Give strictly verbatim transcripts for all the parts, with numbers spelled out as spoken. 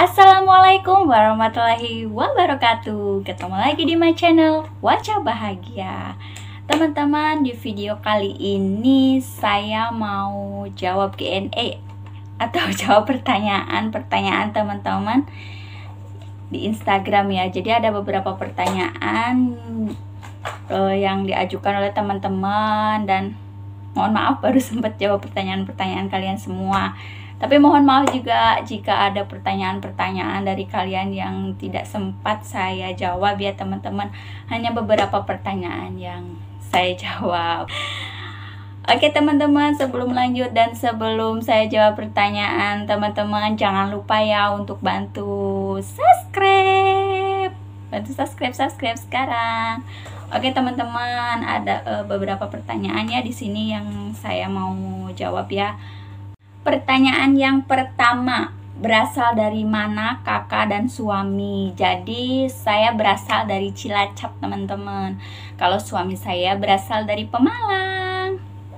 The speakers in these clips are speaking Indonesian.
Assalamualaikum warahmatullahi wabarakatuh. Ketemu lagi di my channel Wajah Bahagia. Teman-teman, di video kali ini saya mau jawab Q and A atau jawab pertanyaan-pertanyaan teman-teman di Instagram ya. Jadi ada beberapa pertanyaan uh, yang diajukan oleh teman-teman, dan mohon maaf baru sempat jawab pertanyaan-pertanyaan kalian semua. Tapi mohon maaf juga jika ada pertanyaan-pertanyaan dari kalian yang tidak sempat saya jawab ya teman-teman. Hanya beberapa pertanyaan yang saya jawab. Oke teman-teman, sebelum lanjut dan sebelum saya jawab pertanyaan teman-teman, jangan lupa ya untuk bantu subscribe. Bantu subscribe, subscribe sekarang. Oke teman-teman, ada uh, beberapa pertanyaannya di sini yang saya mau jawab ya. Pertanyaan yang pertama, berasal dari mana kakak dan suami? Jadi saya berasal dari Cilacap teman-teman. Kalau suami saya berasal dari Pemalang.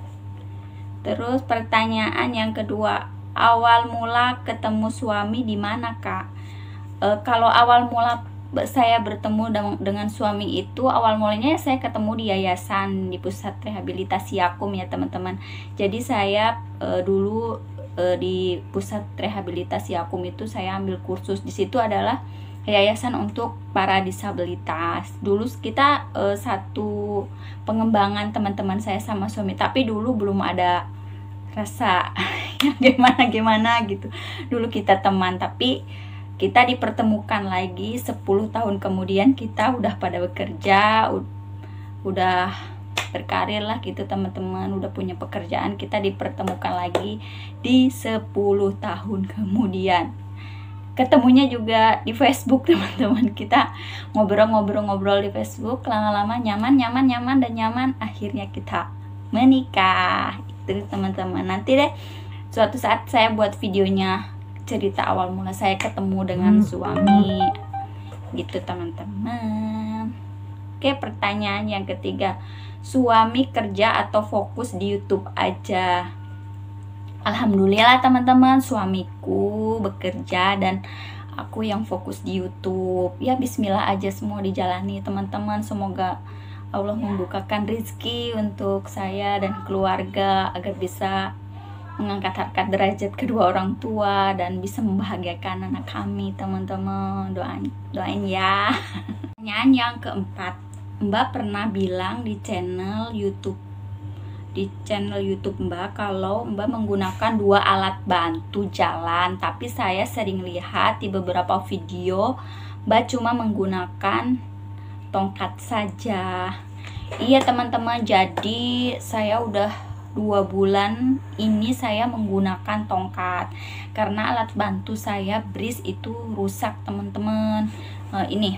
Terus pertanyaan yang kedua, awal mula ketemu suami di mana kak? E, kalau awal mula saya bertemu dengan suami itu, awal mulanya saya ketemu di yayasan, di pusat rehabilitasi Yakum ya teman-teman. Jadi saya e, dulu e, di pusat rehabilitasi Yakum itu saya ambil kursus. Di situ adalah yayasan untuk para disabilitas. Dulu kita e, satu pengembangan teman-teman saya sama suami, tapi dulu belum ada rasa yang gimana-gimana gitu. Dulu kita teman, tapi kita dipertemukan lagi sepuluh tahun kemudian. Kita udah pada bekerja, udah berkarir lah gitu teman-teman, udah punya pekerjaan. Kita dipertemukan lagi di sepuluh tahun kemudian. Ketemunya juga di Facebook teman-teman. Kita ngobrol-ngobrol-ngobrol di Facebook, lama-lama nyaman, nyaman, nyaman, dan nyaman. Akhirnya kita menikah. Itu teman-teman. Nanti deh suatu saat saya buat videonya, cerita awal mula saya ketemu dengan suami gitu teman-teman. Oke, pertanyaan yang ketiga, suami kerja atau fokus di YouTube aja? Alhamdulillah teman-teman, suamiku bekerja dan aku yang fokus di YouTube. Ya bismillah aja semua dijalani teman-teman. Semoga Allah membukakan rezeki untuk saya dan keluarga agar bisa mengangkat harkat derajat kedua orang tua dan bisa membahagiakan anak kami teman-teman. Doain, doain ya. Pertanyaan yang keempat, Mbak pernah bilang di channel YouTube di channel YouTube Mbak kalau Mbak menggunakan dua alat bantu jalan, tapi saya sering lihat di beberapa video Mbak cuma menggunakan tongkat saja. Iya teman-teman, jadi saya udah dua bulan ini saya menggunakan tongkat karena alat bantu saya bris itu rusak teman-teman. Uh, ini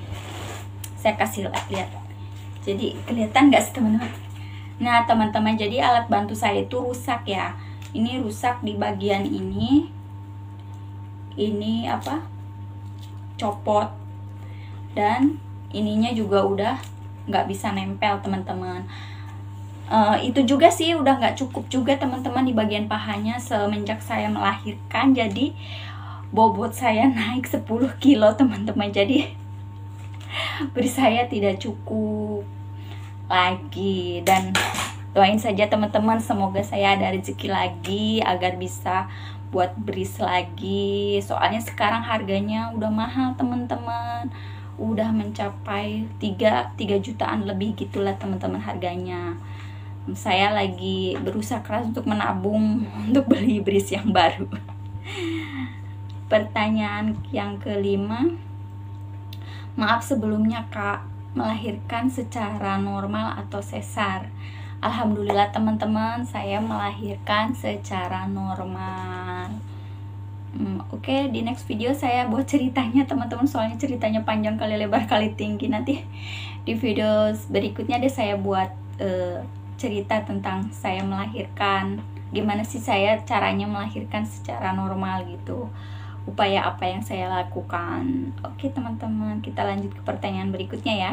saya kasih lihat, jadi kelihatan nggak sih teman-teman? Nah teman-teman, jadi alat bantu saya itu rusak ya. Ini rusak di bagian ini, ini apa, copot, dan ininya juga udah nggak bisa nempel teman-teman. Uh, itu juga sih udah nggak cukup juga teman-teman di bagian pahanya semenjak saya melahirkan. Jadi bobot saya naik sepuluh kilo teman-teman. Jadi beri saya tidak cukup lagi. Dan doain saja teman-teman, semoga saya ada rezeki lagi agar bisa buat bris lagi. Soalnya sekarang harganya udah mahal teman-teman, udah mencapai tiga jutaan lebih gitulah teman-teman harganya. Saya lagi berusaha keras untuk menabung untuk beli bris yang baru. Pertanyaan yang kelima, maaf sebelumnya kak, melahirkan secara normal atau sesar? Alhamdulillah teman-teman, saya melahirkan secara normal. hmm, Oke, okay, di next video saya buat ceritanya teman-teman, soalnya ceritanya panjang kali lebar kali tinggi. Nanti di video berikutnya deh saya buat uh, cerita tentang saya melahirkan, gimana sih saya caranya melahirkan secara normal gitu, upaya apa yang saya lakukan. Oke teman-teman, kita lanjut ke pertanyaan berikutnya ya.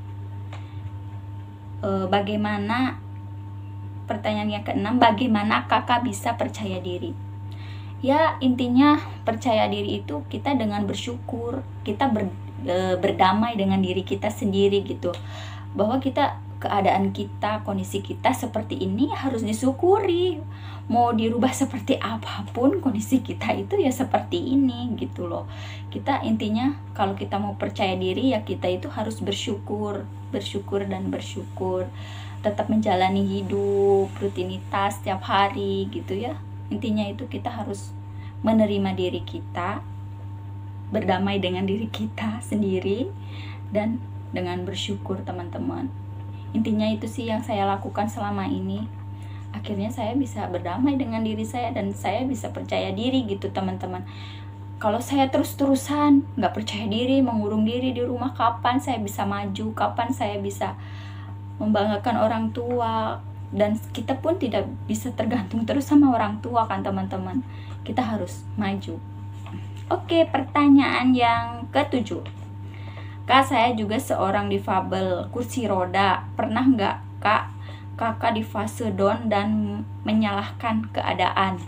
e, bagaimana pertanyaan yang keenam, bagaimana kakak bisa percaya diri? Ya intinya percaya diri itu kita dengan bersyukur, kita ber, e, berdamai dengan diri kita sendiri gitu, bahwa kita keadaan kita, kondisi kita seperti ini harus disyukuri. Mau dirubah seperti apapun kondisi kita itu ya seperti ini gitu loh. Kita intinya kalau kita mau percaya diri ya kita itu harus bersyukur, bersyukur dan bersyukur. Tetap menjalani hidup, rutinitas setiap hari gitu ya. Intinya itu kita harus menerima diri kita, berdamai dengan diri kita sendiri, dan dengan bersyukur teman-teman. Intinya itu sih yang saya lakukan selama ini. Akhirnya saya bisa berdamai dengan diri saya dan saya bisa percaya diri gitu teman-teman. Kalau saya terus-terusan nggak percaya diri, mengurung diri di rumah, kapan saya bisa maju, kapan saya bisa membanggakan orang tua. Dan kita pun tidak bisa tergantung terus sama orang tua kan teman-teman. Kita harus maju. Oke, pertanyaan yang ketujuh. Kak, saya juga seorang difabel kursi roda. Pernah nggak kak kakak di fase down dan menyalahkan keadaan?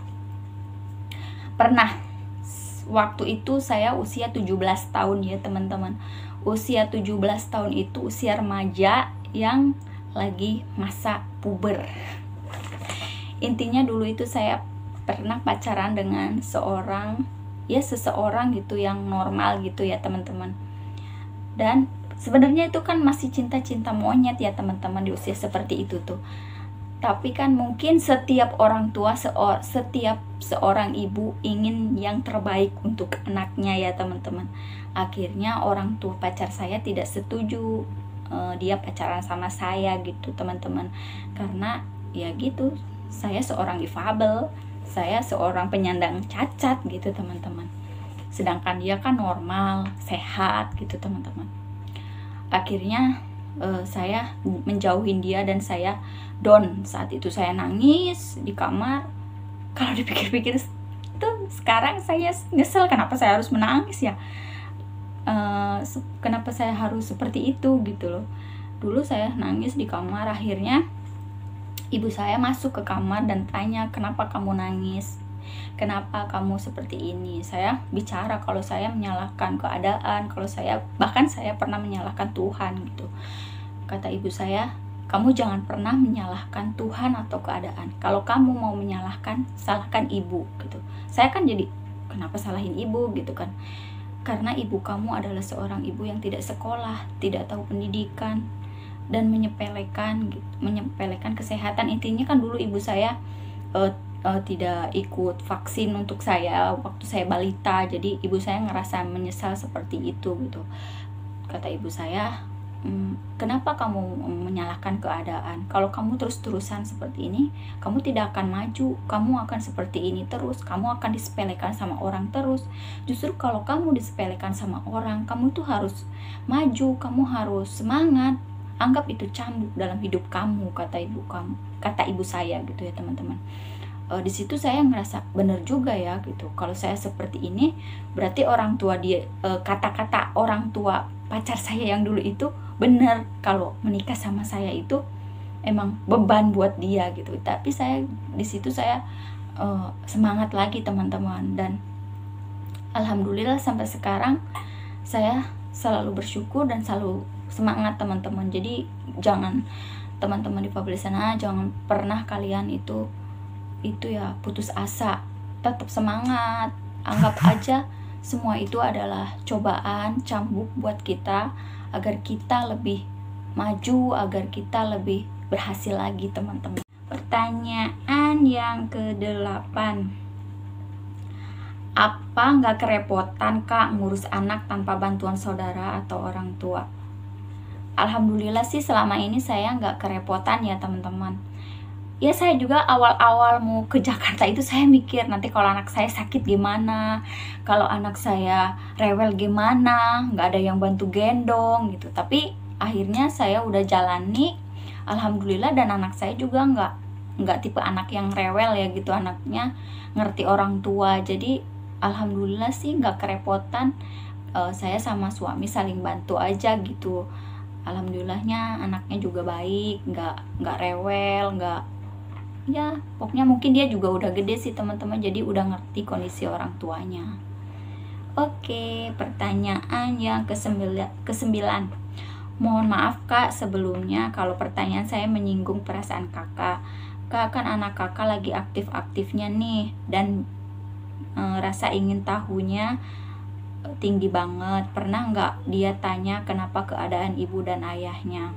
Pernah. Waktu itu saya usia tujuh belas tahun ya teman-teman. Usia tujuh belas tahun itu usia remaja yang lagi masa puber. Intinya dulu itu saya pernah pacaran dengan seorang, ya seseorang gitu yang normal gitu ya teman-teman. Dan sebenarnya itu kan masih cinta-cinta monyet ya teman-teman di usia seperti itu tuh. Tapi kan mungkin setiap orang tua, seor, setiap seorang ibu ingin yang terbaik untuk anaknya ya teman-teman. Akhirnya orang tua pacar saya tidak setuju uh, dia pacaran sama saya gitu teman-teman. Karena ya gitu, saya seorang difabel, saya seorang penyandang cacat gitu teman-teman. Sedangkan dia kan normal, sehat gitu teman-teman. Akhirnya uh, saya menjauhin dia dan saya down. Saat itu saya nangis di kamar. Kalau dipikir-pikir tuh sekarang saya nyesel kenapa saya harus menangis ya. Uh, kenapa saya harus seperti itu gitu loh. Dulu saya nangis di kamar. Akhirnya ibu saya masuk ke kamar dan tanya, kenapa kamu nangis? Kenapa kamu seperti ini? Saya bicara kalau saya menyalahkan keadaan, kalau saya bahkan saya pernah menyalahkan Tuhan gitu. Kata ibu saya, kamu jangan pernah menyalahkan Tuhan atau keadaan. Kalau kamu mau menyalahkan, salahkan ibu gitu. Saya kan jadi kenapa salahin ibu gitu kan? Karena ibu kamu adalah seorang ibu yang tidak sekolah, tidak tahu pendidikan, dan menyepelekan gitu, menyepelekan kesehatan. Intinya kan dulu ibu saya uh, uh, tidak ikut vaksin untuk saya waktu saya balita, jadi ibu saya ngerasa menyesal seperti itu gitu. Kata ibu saya, hmm, kenapa kamu menyalahkan keadaan? Kalau kamu terus-terusan seperti ini, kamu tidak akan maju, kamu akan seperti ini terus, kamu akan disepelekan sama orang terus. Justru kalau kamu disepelekan sama orang, kamu tuh harus maju, kamu harus semangat. Anggap itu cambuk dalam hidup kamu, kata ibu kamu, kata ibu saya gitu ya teman-teman. E, di situ saya ngerasa bener juga ya gitu. Kalau saya seperti ini, berarti orang tua dia, e, kata-kata orang tua pacar saya yang dulu itu bener. Kalau menikah sama saya itu emang beban buat dia gitu. Tapi saya di situ saya e, semangat lagi teman-teman, dan alhamdulillah sampai sekarang saya selalu bersyukur dan selalu semangat teman-teman. Jadi jangan teman-teman difabel sana, jangan pernah kalian itu itu ya putus asa. Tetap semangat. Anggap aja semua itu adalah cobaan, cambuk buat kita agar kita lebih maju, agar kita lebih berhasil lagi teman-teman. Pertanyaan yang kedelapan. Apa nggak kerepotan kak ngurus anak tanpa bantuan saudara atau orang tua? Alhamdulillah sih selama ini saya nggak kerepotan ya teman-teman. Ya saya juga awal-awal mau ke Jakarta itu saya mikir nanti kalau anak saya sakit gimana, kalau anak saya rewel gimana, nggak ada yang bantu gendong gitu. Tapi akhirnya saya udah jalani, alhamdulillah, dan anak saya juga nggak nggak tipe anak yang rewel ya gitu, anaknya ngerti orang tua. Jadi alhamdulillah sih nggak kerepotan. E, saya sama suami saling bantu aja gitu. Alhamdulillahnya anaknya juga baik, nggak nggak rewel, nggak ya pokoknya mungkin dia juga udah gede sih teman-teman, jadi udah ngerti kondisi orang tuanya. Oke, pertanyaan yang kesembilan, kesembilan. Mohon maaf kak sebelumnya kalau pertanyaan saya menyinggung perasaan kakak. Kak, kan anak kakak lagi aktif-aktifnya nih, dan e, rasa ingin tahunya tinggi banget. Pernah nggak dia tanya kenapa keadaan ibu dan ayahnya?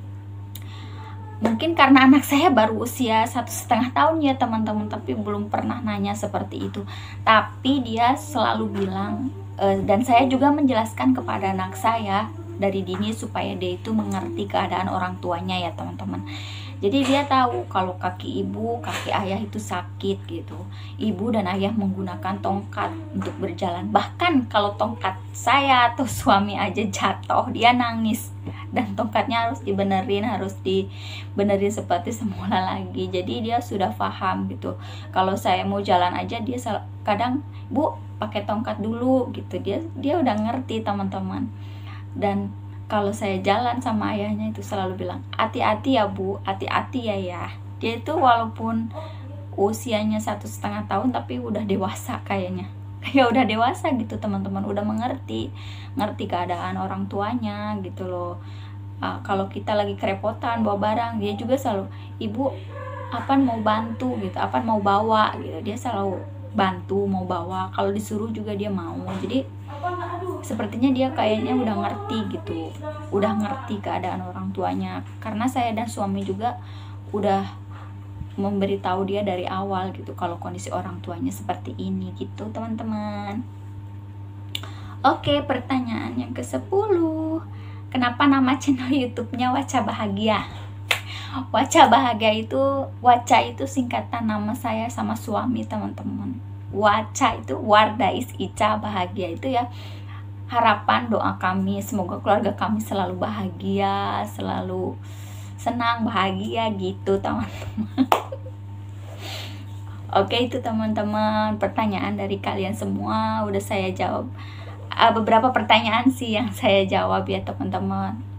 Mungkin karena anak saya baru usia satu setengah tahun ya teman-teman, tapi belum pernah nanya seperti itu. Tapi dia selalu bilang, e, dan saya juga menjelaskan kepada anak saya dari dini supaya dia itu mengerti keadaan orang tuanya ya teman-teman. Jadi dia tahu kalau kaki ibu, kaki ayah itu sakit gitu. Ibu dan ayah menggunakan tongkat untuk berjalan. Bahkan kalau tongkat saya atau suami aja jatuh, dia nangis. Dan tongkatnya harus dibenerin, harus dibenerin seperti semula lagi. Jadi dia sudah paham gitu. Kalau saya mau jalan aja, dia kadang, "Bu, pakai tongkat dulu," gitu. Dia dia udah ngerti teman-teman. Dan kalau saya jalan sama ayahnya itu selalu bilang, hati-hati ya bu, hati-hati ya ya. Dia itu walaupun usianya satu setengah tahun tapi udah dewasa kayaknya. Kayak udah dewasa gitu teman-teman, udah mengerti, ngerti keadaan orang tuanya gitu loh. Uh, kalau kita lagi kerepotan bawa barang, dia juga selalu, ibu, Apan mau bantu gitu, Apan mau bawa gitu. Dia selalu bantu, mau bawa. Kalau disuruh juga dia mau. Jadi sepertinya dia kayaknya udah ngerti gitu, udah ngerti keadaan orang tuanya, karena saya dan suami juga udah memberitahu dia dari awal gitu kalau kondisi orang tuanya seperti ini gitu teman-teman. Oke, pertanyaan yang ke sepuluh. Kenapa nama channel YouTube-nya Waca Bahagia? Waca Bahagia itu, Waca itu singkatan nama saya sama suami teman-teman. Waca itu Wardais Ica, bahagia itu ya harapan doa kami, semoga keluarga kami selalu bahagia, selalu senang, bahagia gitu teman-teman. Oke, itu teman-teman pertanyaan dari kalian semua udah saya jawab. Uh, beberapa pertanyaan sih yang saya jawab ya teman-teman.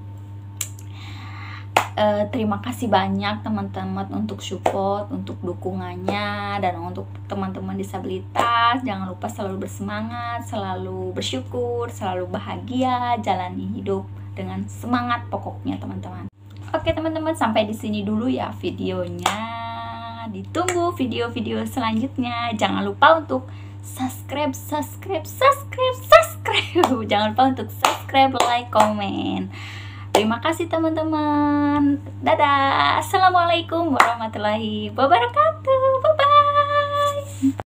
Uh, terima kasih banyak teman-teman untuk support, untuk dukungannya, dan untuk teman-teman disabilitas jangan lupa selalu bersemangat, selalu bersyukur, selalu bahagia, jalani hidup dengan semangat pokoknya teman-teman. Oke teman-teman, sampai di sini dulu ya videonya. Ditunggu video-video selanjutnya. Jangan lupa untuk subscribe, subscribe, subscribe, subscribe. Jangan lupa untuk subscribe, like, komen. Terima kasih teman-teman. Dadah. Assalamualaikum warahmatullahi wabarakatuh. Bye-bye.